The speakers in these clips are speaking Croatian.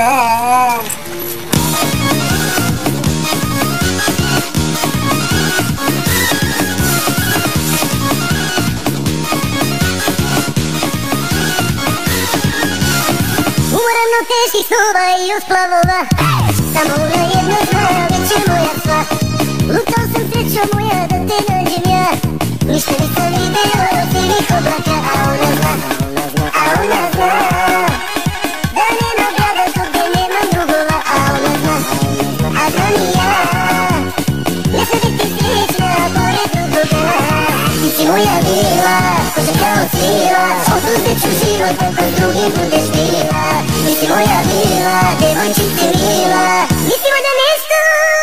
Teških snova i od splavova, samo na jedno zna, već je moja sva. Lutao sam srećo moja da te nađem ja, ništa nisam video od sivih oblaka. A ona zna, a ona zna, da nema grada zbog gde nemam drugova. A ona zna, a znam i ja, ne sam biti srećna pored drugoga. Ti si moja bila, koža kao svila, oduzet ću život ako s drugim budeš bila. Ti si moja bila, devojčice mila, mislimo da nešto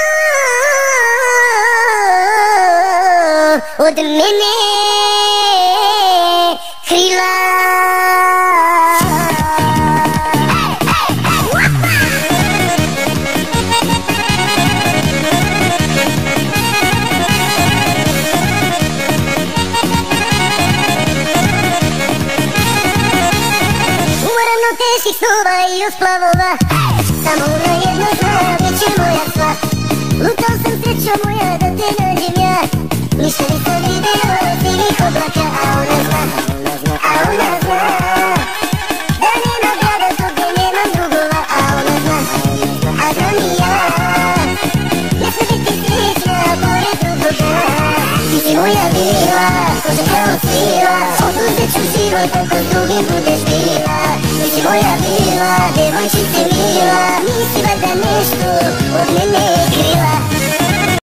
od mene krila. Teških snova i od splavova, samo na jedno zna, već je moja sva. Lutao sam srećo moja da te nađem ja, ništa nisam video od sivih oblaka. A ona zna, a ona zna, da nema grada zbog gde nemam drugova. A ona zna, a znam i ja, ne sam biti srećna pored drugoga. Ti si moja bila, koža kao svila, oduzet ću život ako s drugim budeš bila. Ti si moja bila, devojčice mila, nisi valjda nešto od mene krila.